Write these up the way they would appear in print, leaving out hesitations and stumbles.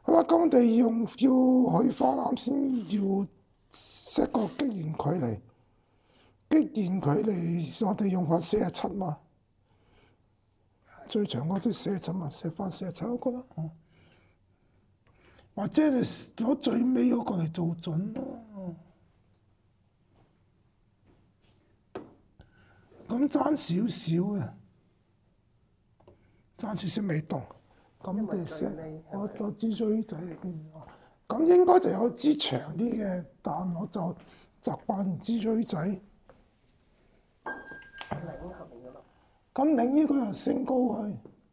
好啦，咁我哋要去花籃先要 set 個擊弦距離。擊弦距離我哋用翻47嘛，最長嗰啲47嘛，set 翻47嗰個啦。或者你攞最尾嗰個嚟做準咯。咁爭少少嘅，爭少少未動。咁我哋 set 我支錐仔，咁應該就有支長啲嘅，但我就習慣支錐仔。咁擰呢個又升高佢，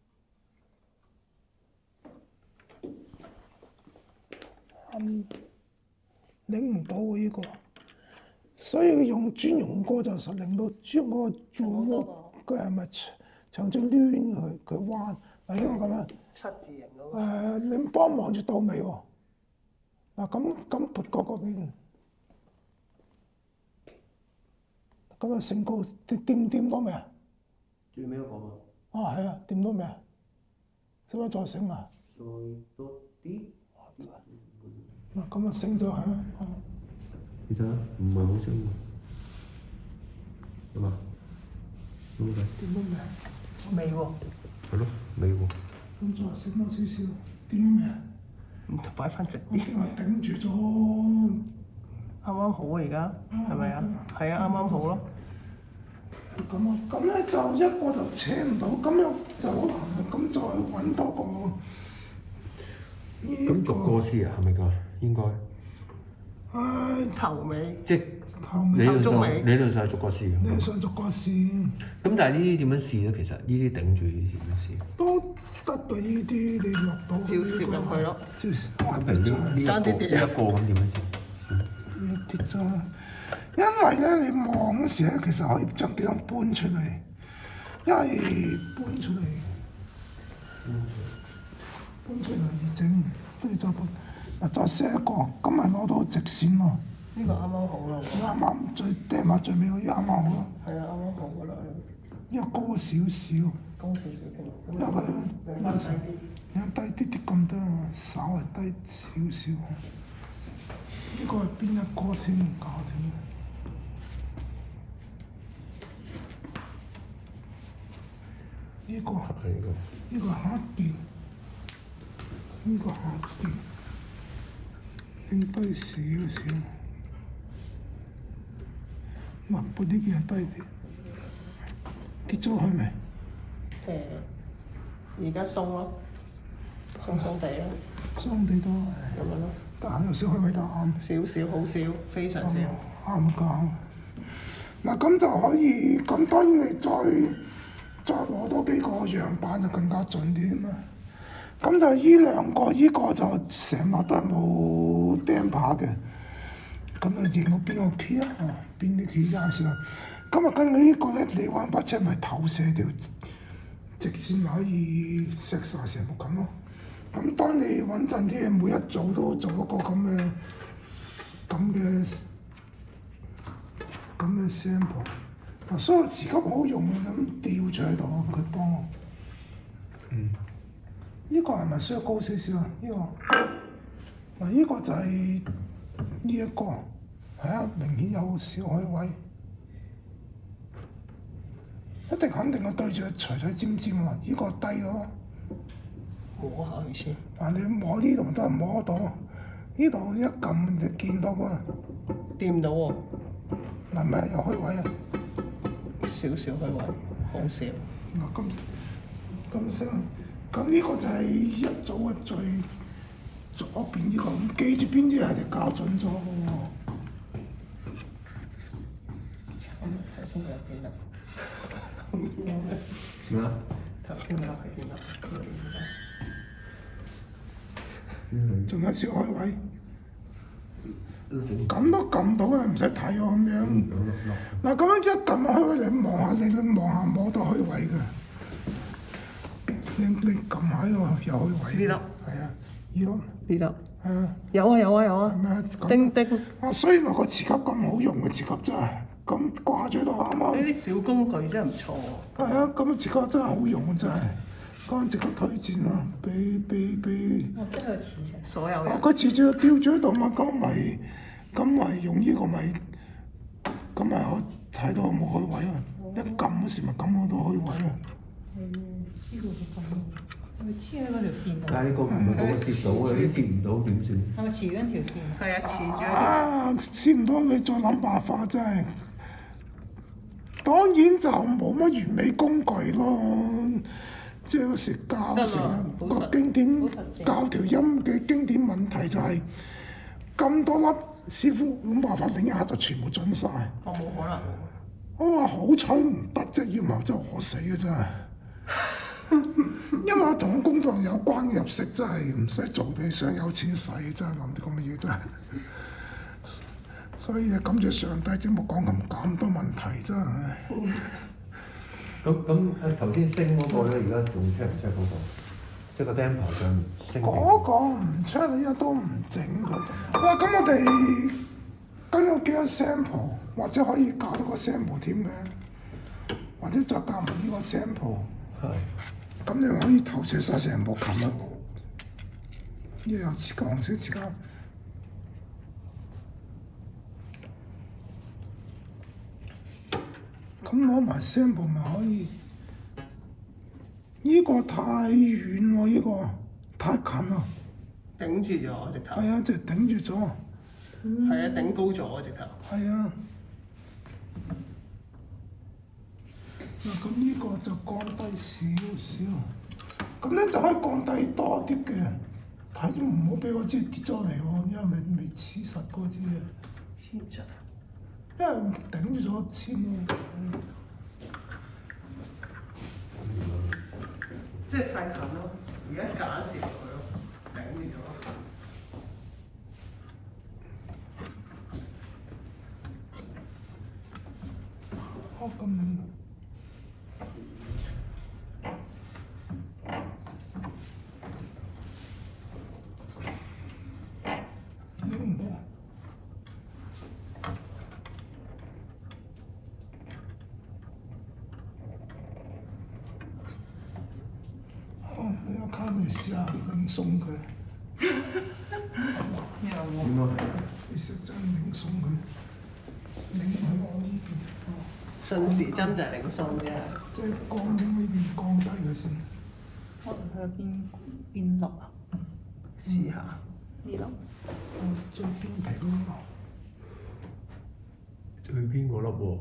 擰唔到喎呢個，所以用專用歌就實令到將嗰個轉佢係咪長將攣佢彎？嗱，呢個咁樣。 七字形嗰個。 你幫我望住到尾喎。嗱，咁撥過嗰邊，咁啊升高掂到未啊？ 最尾嗰個嘛。 係啊，掂到未啊？使唔使再升啊？ 再多啲。 嗱，咁啊升咗去啦。 你睇下，唔係好升喎，係嘛？點解？ 掂到未啊？ 未喎。 係咯，未喎。 咁再升多少少，掂到未啊？ 擺翻直我啲。 頂住咗。 啱啱好啊！而家係咪啊？係啊，啱啱好咯。 咁咧就一個就扯唔到，咁又就好難。咁再揾多個。 咁逐個試啊？係咪㗎？應該。 頭尾。 即理論上係逐個試嘅。 理論上逐個試。 咁但係呢啲點樣試咧？其實呢啲頂住呢啲點樣試？ 都得嘅呢啲，你落到照攝入去咯。 照攝。 爭啲跌一個咁點樣試？ 跌咗，因為咧你望嗰時咧，其實可以將幾樣搬出嚟，因為搬出嚟而整，跟住再搬，嗱再 set 一個，咁咪攞到直線咯。 呢個啱啱好咯。 啱啱最掟埋最尾嗰啲啱啱好咯。 係啊，啱啱好噶啦。 因為高少少。 高少少添。 因為低啲咁多，稍微低少少。呢個係邊一個先搞清？呢個黑鍵，呢個黑鍵，拎低少少，抹撥呢邊低啲，跌咗去未？ 而家鬆咯，鬆鬆地咯。 鬆地都咁樣咯。 但係有少開位得啱。 少少好少，非常少。 啱㗎。嗱咁就可以，咁當然你再攞多幾個樣板就更加準啲嘛。咁就依兩個，依個就成日都係冇釘把嘅。咁你認到邊個 key 啊？邊啲 key 啱先啊？咁啊，跟住呢個咧，你玩把車咪投射條直線可以錫晒成部咁咯。咁當你穩陣啲，每一組都做一個咁嘅 sample。嗱，所以磁吸好用咁吊住喺度，佢幫我。呢個係咪需要高少少啊？呢個嗱，呢個就係呢一個，係啊，明顯有小開位。一定肯定係對住錘仔尖尖啊！呢個低咗。 摸下佢先。 嗱，你摸呢度咪得，摸得到。呢度一撳你見到㗎。 掂到喎。 嗱，咪有開位啊！ 少少開位，好少。 嗱，咁聲，咁呢個就係一組嘅最左邊呢個，咁記住邊啲係你校準咗嘅喎。 頭先有邊啊？ 咩啊？ 頭先有喺邊啊？ 仲有小開位，咁都撳到啦，唔使睇我咁樣。嗱，咁樣一撳開位，你望下摸到開位嘅。你撳喺度有開位。 呢粒。 係啊，呢粒。 呢粒。 係啊。 有啊有啊有啊。 係咪啊？ 叮叮。 啊，雖然話個磁吸咁好用嘅磁吸真係，咁掛住喺度啱啱。 呢啲小工具真係唔錯。 係啊，咁磁吸真係好用啊真係。 嗰陣即刻推薦啊！俾我即係佢似成所有人。 佢持住吊住喺度嘛，咁咪用呢個咪，咁咪可睇到有冇開位啊！一撳嗰時咪撳到開位啊！ 呢個咁，佢黐喺嗰條線度。 但係呢個唔係嗰個攝到嘅，啲攝唔到點算？ 係咪黐緊條線？ 係啊，黐住一條。 啊，試唔到你再諗辦法真係。當然就冇乜完美工具咯，即係嗰時教成日個經典教條音嘅經典問題就係、咁多粒師傅諗辦法擰一下就全部準晒。 我冇可能。 我話好彩唔得啫，要唔係真係餓死嘅真係。因為我同工作有關嘅入息真係唔使做，你想有錢使真係諗啲咁嘅嘢真係。所以感謝上帝，先冇講咁多問題真係。 咁頭先升嗰個咧，而家仲 check 唔 check 嗰個？即係個 damper 上升。 嗰個唔出，你一都唔整佢。哇！咁我哋跟咗幾個 sample，或者可以教到個 sample 添嘅，或者再教埋呢個 sample。 係。 咁你可以投射晒成部琴啦。呢個有支紅色支膠。咁攞埋 sample 咪可以？呢個太遠喎，呢個太近啦。 頂住咗直頭。 係啊，即係頂住咗。 係啊，頂高咗直頭。 係啊。嗱，咁呢個就降低少少，咁咧就可以降低多啲嘅。睇住唔好俾嗰支跌咗嚟喎，因為未黐實嗰支啊。 黐實。 因為頂住咗籤喎。 即係太近咯，而家假設佢咯，頂住咗。 好咁樣。你有卡咪試下擰鬆佢， 應該你試真擰鬆佢，擰去我呢邊。 順時針就係擰鬆啫。 即係降緊呢邊降低佢先。 我睇下邊粒啊？ 試下呢度。 最邊皮嗰個。 最邊嗰粒喎？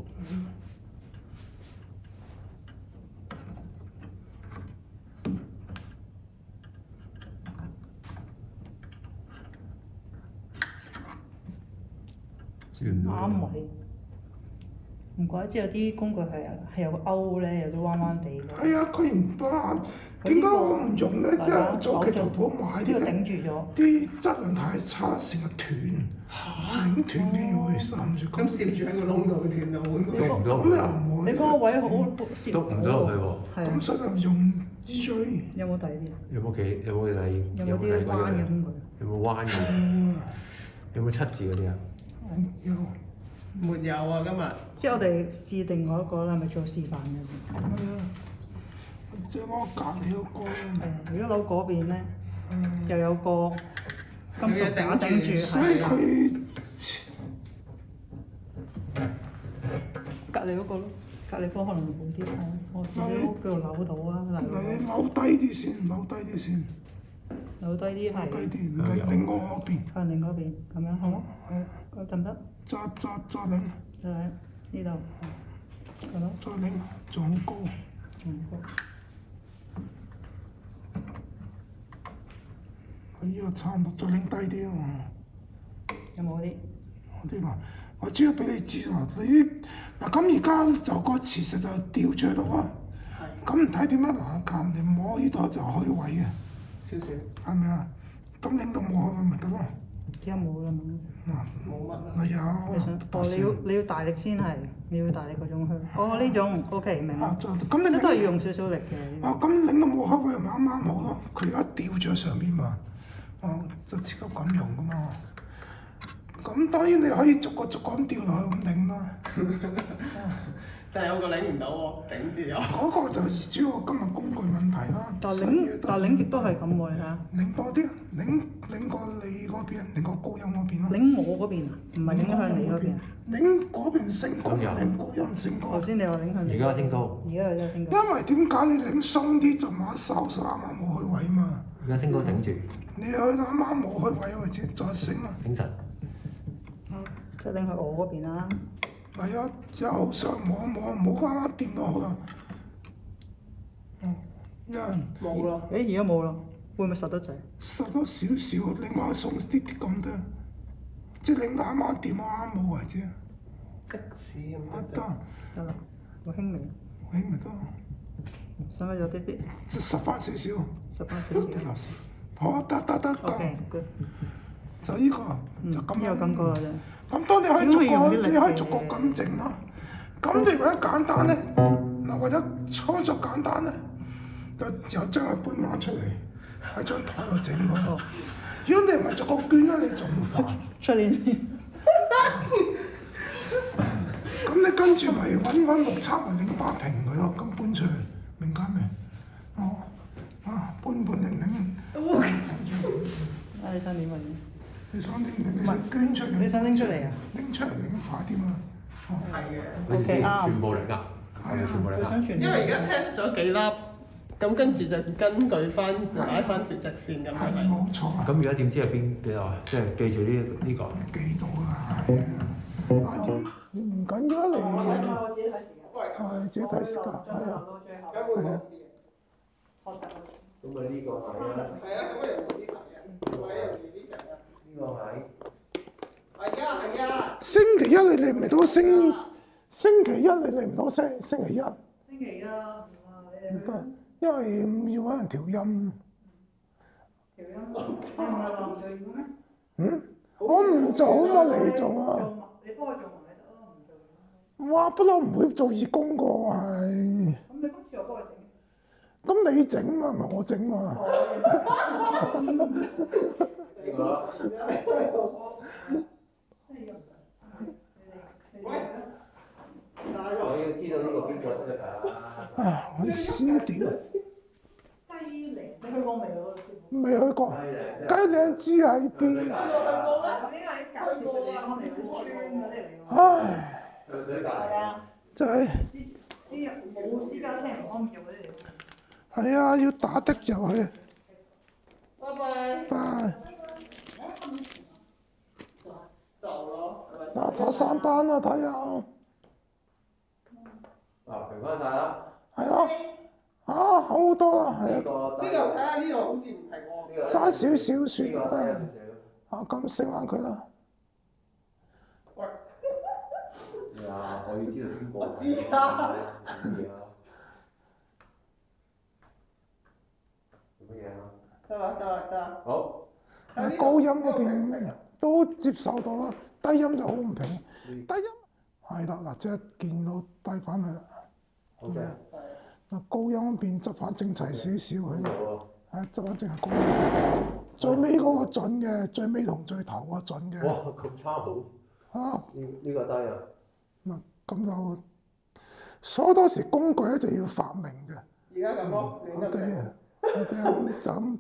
啱位，唔怪之有啲工具係有個勾咧，有啲彎彎地嘅。 係啊，佢唔得，點解我唔用咧？因為早期淘寶買啲頂住咗， 啲質量太差，成日斷，擰斷嘅會滲住。 咁攝住喺個窿度斷到換個。 篤唔到。 咁又唔會。 你嗰個位好攝篤唔到入去喎。 係啊。 咁所以就用錐。 有冇第啲？ 有冇第有冇啲彎嘅工具？ 有冇彎嘅？有冇七字嗰啲啊？ 有。 沒有啊，今日。 即係我哋試定嗰一個啦，係咪做示範嘅？ 係啊，即係我隔離嗰個。 係啊，如果攞嗰邊咧，又有個金屬架頂住， 所以佢隔離嗰個咯，隔離嗰個可能好啲。我自己屋度扭到啊， 你扭低啲先，扭低啲先。 扭低啲係。 低啲，另我嗰邊。 向另嗰邊咁樣好冇？ 係啊。 得唔得？ 再擰。 就喺呢度，係咯。 再擰，仲好高。 仲高。 佢呢個差唔多，再擰低啲啊嘛。 有冇啲？ 啲嘛，我主要俾你知啊，你嗱咁而家就個磁石就吊住喺度啊。係。咁唔睇點樣嗱？靠你摸呢度就開位嘅。 少少。 係咪啊？咁擰到冇開位咪得咯。 而家冇啦嘛。 冇乜啦。 嗱有。 你要大力先係，你要大力嗰種去。哦，呢種 OK 明啦。 咁你都係要用少少力嘅。 咁擰到冇開位咪啱啱好咯。佢而家吊住喺上邊嘛，就超級咁用噶嘛。咁當然你可以逐個咁吊落去咁擰啦。 但係有個領唔到喎，頂住咗。 嗰個就主要今日工具問題啦。 但所以領極都係咁喎，你睇下。 領多啲，領過你嗰邊，領過高音嗰邊咯。 領我嗰邊啊，唔係領向你嗰邊啊。 領嗰邊升高， 咁又領高音升高頭。先你話領向你。 而家升高， 而家又真係升高。 因為點解你領鬆啲就馬收就啱啱冇去位嘛？ 而家升高頂住， 你去到啱啱冇去位或者再升啊！ 頂實。 即係領去我嗰邊啦。 係啊，之後上冇啱啱掂到好啦。因為冇咯。 而家冇啦，會唔會實得滯？ 實多少少，另外送啲啲咁多，即係領到啱啱掂啱冇為止。 的士咁啊樣得， 得啦，好輕微， 你咪得， 使唔使咗啲啲？ 即係實翻少少。 十翻少少。 啲垃圾好得 OK，good。 就呢個就咁樣。 有感覺啦啫。 咁當你可以只可以用啲力你可以逐個咁整啦。咁你為咗簡單咧，嗱為咗操作簡單咧，就將佢搬翻出嚟喺張台度整咯。 哦如果你唔係逐個捐咧，你仲煩。 出年先。 咁你跟住咪揾木叉咪擰花平佢咯，咁搬出嚟，明解未？哦，搬擰。 你想點啊？ 你想點？你想捐出嚟？ 你想拎出嚟啊？ 拎出嚟擰快啲嘛！ 係嘅。 跟住 OK，啱全部嚟㗎，係啊，全部嚟㗎。 佢想傳。 因為而家 test 咗幾粒，咁跟住就根據翻擺翻條直線咁係樣。 冇錯啊！ 咁而家點知係邊幾度啊？即係記住呢個。 記到啦，係啊！唔緊要啊， 我自己睇時間。 你自己睇時間，係啊，係啊。 咁啊呢個係啊， 係啊，咁啊容易啲睇啊，或者容易啲成啊。 呢個係。 係啊。 星期一你嚟唔到星期一你嚟唔到星期一， 星期一啊，你哋唔得，因為要揾人調音。 調音，你唔係話唔做嘢咩？ 嗯，我唔做嘛，你做啊！ 你幫我做埋咪得咯，唔做。 哇，不嬲唔會做義工個係。 咁你今次我幫佢整。 咁你整嘛，唔係我整嘛。 呢個。我要知道呢個邊個先得㗎。 啊，我先屌， 雞零，你去過未啊？ 未去過。雞嶺知喺邊？唉， 上水大。 就係啲冇私家車唔方便用嗰啲地方。 係啊，要打的入去。 拜拜。 拜。 就咯。 打3班啦，睇下。 平翻晒啦。 係啊，好好多啊，係啊， 呢個呢個睇下呢個好似唔係喎。 嘥少少算呢個低啦。 少咁升翻佢啦。 喂。 少。啊，我要知道邊個。 我知啊。 做乜嘢啊？ 得。 好。 高音嗰邊都接受到啦，低音就好唔平。低音係啦，嗱，即係見到低翻去啦。 好嘅。 嗱，高音嗰邊執翻整齊少少佢。 好係執翻正係高音。最尾嗰個準嘅，最尾同最頭嗰個準嘅。 哇，咁差好。 啊， 呢個低啊。 咁就所以多時工具咧就要發明嘅。 而家咁咯， 我哋就咁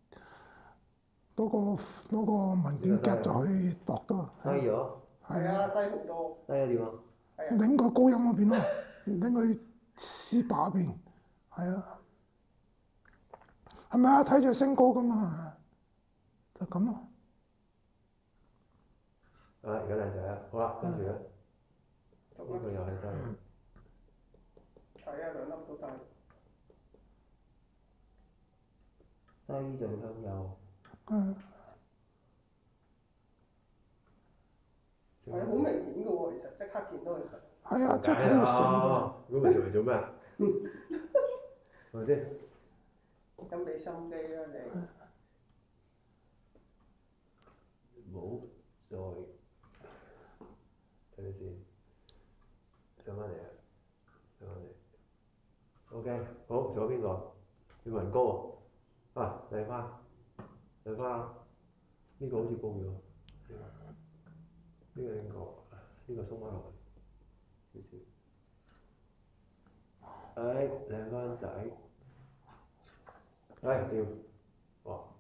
攞個文件夾就可以度到。 低咗。 係啊，低好多。 低咗點啊？ 拎個高音嗰邊咯，拎去 C 把嗰邊，係啊，係咪啊？睇住升高噶嘛，就咁咯。 而家靚仔啦，好啦，跟住咧，呢個又係低。 係啊，兩粒都低。 低就向右。 係好明顯嘅喎，其實即刻見到佢實。 係啊，即係睇住成如果唔係做嚟做咩啊？係咪先？ 咁俾心機啊你。 唔好再睇睇先，上翻嚟啊！上翻嚟。OK，好，仲有邊個？要雲高啊！麗花，呢個好似高咗。呢個應該，呢個鬆翻落去少少。 靚番仔，掂，哇！